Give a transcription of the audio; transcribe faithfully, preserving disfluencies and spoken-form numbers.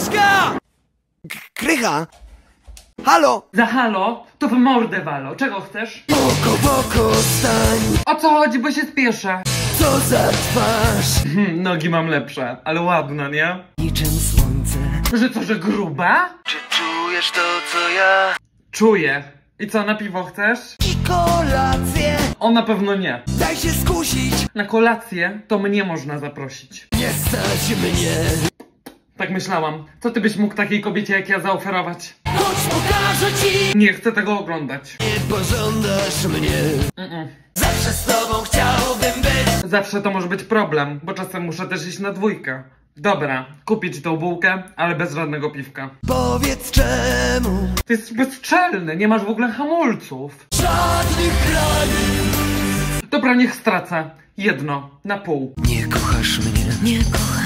Kryszka! Krycha! Halo! Za halo? To w mordę walo. Czego chcesz? Oko w oko stań! O co chodzi, bo się spieszę. Co za twarz! Nogi mam lepsze, ale ładne, nie? Niczym słońce. Że co, że gruba? Czy czujesz to, co ja? Czuję. I co, na piwo chcesz? I kolację! O, na pewno nie. Daj się skusić! Na kolację to mnie można zaprosić. Nie stać mnie! Tak myślałam. Co ty byś mógł takiej kobiecie jak ja zaoferować? Chodź pokażę ci! Nie chcę tego oglądać. Nie pożądasz mnie! Mm -mm. Zawsze z tobą chciałbym być! Zawsze to może być problem, bo czasem muszę też iść na dwójkę. Dobra, kupię ci tą bułkę, ale bez żadnego piwka. Powiedz czemu? Ty jesteś bezczelny, nie masz w ogóle hamulców. Żadnych granic! Dobra, niech stracę. Jedno, na pół. Nie kochasz mnie, nie kochasz